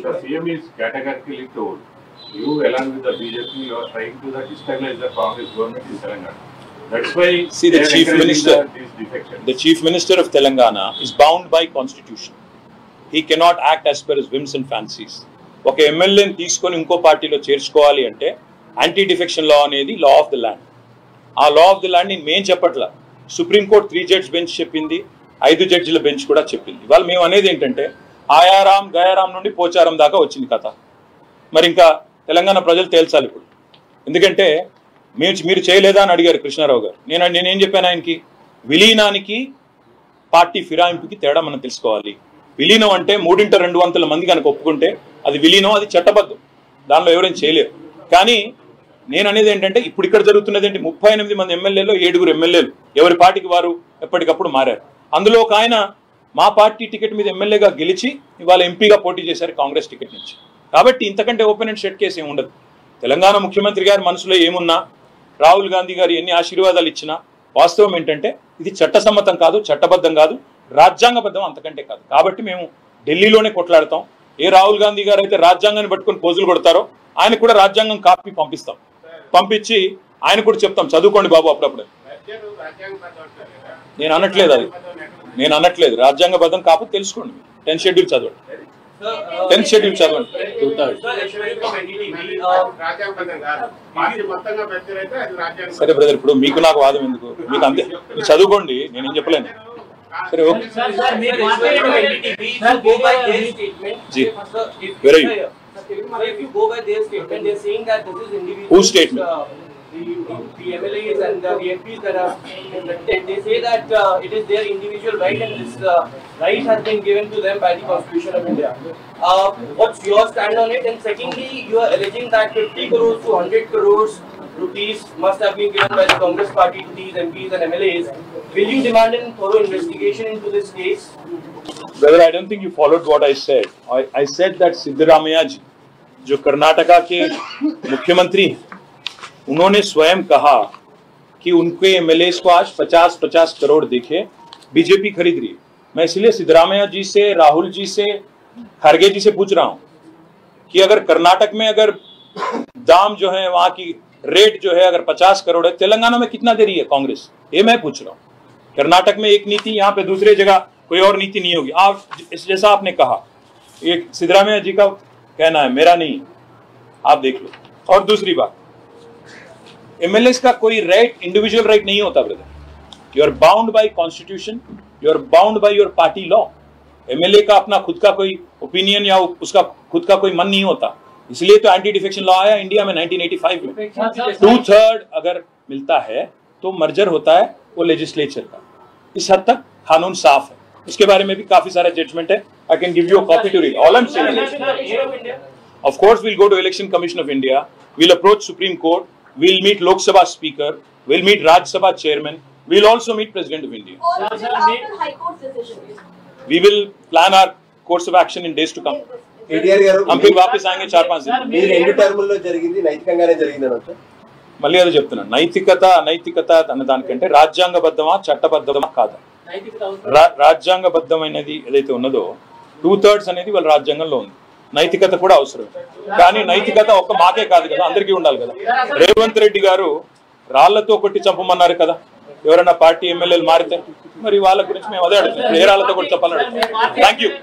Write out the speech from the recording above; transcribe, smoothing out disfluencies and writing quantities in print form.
the CM is categorically told, you along with the BJP, you are trying to destabilize the Congress government in Telangana. That's why see the Chief Minister of Telangana is bound by Constitution. He cannot act as per his whims and fancies. ఒక ఎమ్మెల్యేని తీసుకొని ఇంకో పార్టీలో చేర్చుకోవాలి అంటే anti defection law అనేది law of the land. ఆ law of the land మేము చెప్పట్లా, సుప్రీంకోర్టు 3 జడ్జ్ బెంచ్ చెప్పింది, 5 జడ్జిల బెంచ్ కూడా చెప్పింది. వాళ్ళు మేము అనేది ఏంటంటే ఆయారాం గయారాం నుండి పోచారం దాకా వచ్చింది కథ. మరి ఇంకా తెలంగాణ ప్రజలు తేల్చాలి ఇప్పుడు. ఎందుకంటే మీరు చేయలేదా అని అడిగారు కృష్ణారావు గారు. నేనేం చెప్పాను ఆయనకి, విలీనానికి పార్టీ ఫిరాయింపుకి తేడా మనం తెలుసుకోవాలి. విలీనం అంటే 3/2 మంది కనుక ఒప్పుకుంటే అది విలీనం, అది చట్టబద్ధం, దానిలో ఎవరైనా చేయలేరు. కానీ నేను అనేది ఏంటంటే ఇప్పుడు ఇక్కడ జరుగుతున్నది ఏంటి, 38 మంది ఎమ్మెల్యేలు 7 ఎమ్మెల్యేలు ఎవరి పార్టీకి వారు ఎప్పటికప్పుడు మారారు. అందులో ఒక ఆయన మా పార్టీ టికెట్ మీద ఎమ్మెల్యేగా గెలిచి ఇవాళ ఎంపీగా పోటీ చేశారు కాంగ్రెస్ టికెట్ నుంచి. కాబట్టి ఇంతకంటే ఓపెన్ అండ్ షట్ కేసు ఏమి ఉండదు. తెలంగాణ ముఖ్యమంత్రి గారి మనసులో ఏమున్నా, రాహుల్ గాంధీ గారు ఎన్ని ఆశీర్వాదాలు ఇచ్చినా వాస్తవం ఏంటంటే ఇది చట్టసమ్మతం కాదు, చట్టబద్ధం కాదు, రాజ్యాంగబద్ధం అంతకంటే కాదు. కాబట్టి మేము ఢిల్లీలోనే కొట్లాడతాం. ఏ రాహుల్ గాంధీ గారు అయితే రాజ్యాంగాన్ని పట్టుకొని పోజులు కొడతారో ఆయన కూడా రాజ్యాంగం కాపీ పంపిస్తాం. పంపించి ఆయన కూడా చెప్తాం చదువుకోండి బాబు అప్పుడప్పుడు. నేను అనట్లేదు రాజ్యాంగబద్ధం కాకపోతే తెలుసుకోండి. 10th షెడ్యూల్ చదవండి, 10th షెడ్యూల్ చదవండి. సరే బ్రదర్, ఇప్పుడు మీకు నాకు వాదం ఎందుకు, మీకు అంతే, మీరు చదువుకోండి, నేనేం చెప్పలేను. సరే okay. Whose statement? The MLAs and the MPs that are elected, they say that it is their individual right and this right has been given to them by the Constitution of India. What's your stand on it? And secondly, you are alleging that 50 crores to 100 crores rupees must have been given by the Congress party to these MPs and MLAs. Will you demand a thorough investigation into this case? Brother, I don't think you followed what I said. I said that Siddaramaiah ji जो कर्नाटका के मुख्यमंत्री, उन्होंने स्वयं कहा कि उनके MLAs को आज 50-50 करोड़ देके बीजेपी खरीद रही है. मैं इसलिए सिद्धरामैया जी से, राहुल जी से, खड़गे जी से पूछ रहा हूं कि अगर कर्नाटक में अगर दाम जो है वहां की रेट जो है अगर 50 करोड़ है, तेलंगाना में कितना दे रही है कांग्रेस, ये मैं पूछ रहा हूँ. कर्नाटक में एक नीति, यहाँ पे दूसरे जगह कोई और नीति नहीं होगी. आप जैसा आपने कहा, एक सिद्धरामैया जी का कहना है, मेरा नहीं, आप देख लो. और दूसरी बात, एमएलएस का कोई राइट, इंडिविजुअल राइट नहीं होता brother. You are bound by constitution, you are bound by your party law. MLA का अपना खुद का कोई ओपिनियन या उसका खुद का कोई मन नहीं होता. इसलिए तो एंटी डिफेक्शन लॉ आया इंडिया में 1985 में. 2/3 अगर मिलता है तो मर्जर होता है वो लेजिस्लेचर का. इस हद तक कानून साफ है. उसके बारे में भी काफी सारा जजमेंट है. I can give you a copy to read. All I am saying, of course we'll go to election commission of India, we'll approach supreme court, we'll meet Lok Sabha Speaker, we'll meet Rajya Sabha Chairman, we'll also meet President of India. High Court decision. We will plan our course of action in days to come. हम फिर वापस आएंगे 4-5 दिन. మీరు రెండు టర్ముల్లో జరిగింది నైతికంగానే జరిగింది అనొచ్చా? మళ్ళీ అదే చెప్తున్నాను, నైతికత అన్న దానికంటే రాజ్యాంగబద్ధమా చట్టబద్ధమా కాదా. రాజ్యాంగబద్ధమైనది ఏదైతే ఉన్నదో 2/3 అనేది వాళ్ళ రాజ్యాంగంలో ఉంది. నైతికత కూడా అవసరం. కానీ నైతికత ఒక్క మాకే కాదు కదా, అందరికీ ఉండాలి కదా. రేవంత్ రెడ్డి గారు రాళ్లతో కొట్టి చంపమన్నారు కదా ఎవరైనా పార్టీ ఎమ్మెల్యేలు మారితే, మరి వాళ్ళ గురించి మేము అదే అడుగుతాం, ఏ రాళ్లతో కొట్టి చంపాలని అడుగుతాం. Thank you.